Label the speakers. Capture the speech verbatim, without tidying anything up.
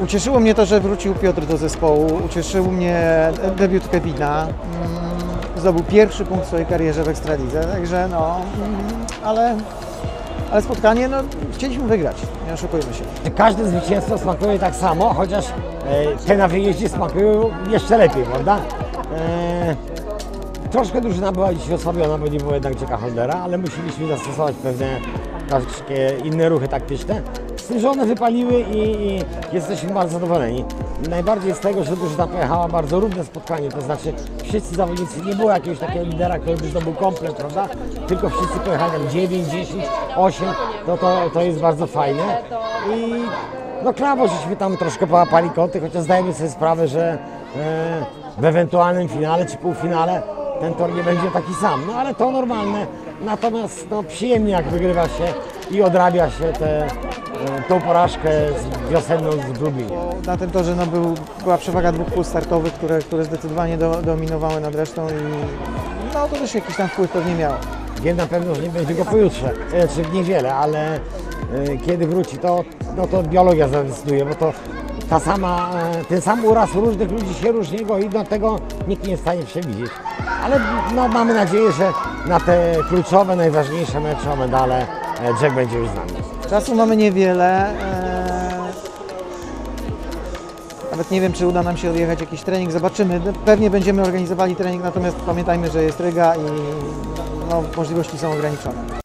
Speaker 1: Ucieszyło mnie to, że wrócił Piotr do zespołu, ucieszył mnie debiut Kevina. Zdobył pierwszy punkt w swojej karierze w Ekstralidze, także no, ale, ale spotkanie, no, chcieliśmy wygrać, nie oszukujmy się.
Speaker 2: Każde zwycięstwo smakuje tak samo, chociaż e, te na wyjeździe smakują jeszcze lepiej, prawda? E, troszkę drużyna była dzisiaj osłabiona, bo nie było jednak Jacka Holdera, ale musieliśmy zastosować pewne takie inne ruchy taktyczne. Z tym, że one wypaliły i, i jesteśmy bardzo zadowoleni. Najbardziej z tego, że drużyna pojechała bardzo równe spotkanie, to znaczy wszyscy zawodnicy, nie było jakiegoś takiego lidera, który by zdobył komplet, prawda? Tylko wszyscy pojechali tam dziewięć, dziesięć, osiem, to, to, to jest bardzo fajne. I no klawo, żeśmy tam troszkę połapali kąty, chociaż zdajemy sobie sprawę, że e, w ewentualnym finale czy półfinale ten tor nie będzie taki sam, no ale to normalne. Natomiast no, przyjemnie jak wygrywa się i odrabia się te, tą porażkę z wiosenną z Lublinie.
Speaker 1: Na tym torze no, był, była przewaga dwóch pól startowych, które, które zdecydowanie do, dominowały nad resztą i no, to też jakiś tam wpływ pewnie miało.
Speaker 2: Wiem na pewno, że nie będzie go pojutrze, czy w niedzielę, ale y, kiedy wróci, to, no, to biologia zadecyduje, bo to ta sama, ten sam uraz różnych ludzi się różnie go i do tego nikt nie jest w stanie przewidzieć. Ale no, mamy nadzieję, że na te kluczowe, najważniejsze mecze o medale Jack będzie już z nami.
Speaker 1: Czasu mamy niewiele. Eee, nawet nie wiem, czy uda nam się odjechać jakiś trening. Zobaczymy. Pewnie będziemy organizowali trening, natomiast pamiętajmy, że jest Ryga i no, możliwości są ograniczone.